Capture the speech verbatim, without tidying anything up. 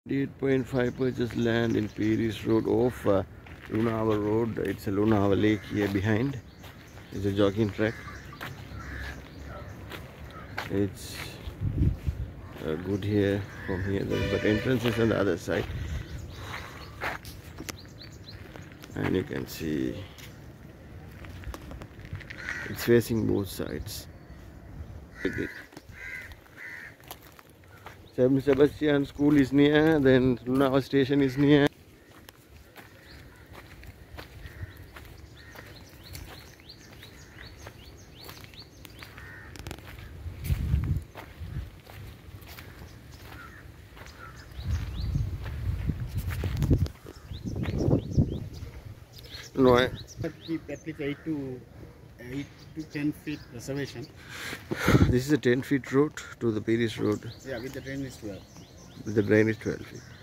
eight point five purchase land in Peiris Road off uh, Uyana Road. It's a Uyana Lake here behind. It's a jogging track. It's uh, good here from here, but entrance is on the other side. And you can see it's facing both sides. Saint Sebastian School is near, then Uyana Station is near. No, I keep at least eight to eight to ten feet reservation. This is a ten feet road to the Peiris Road. Yeah, with the train is twelve. With the drain is twelve feet.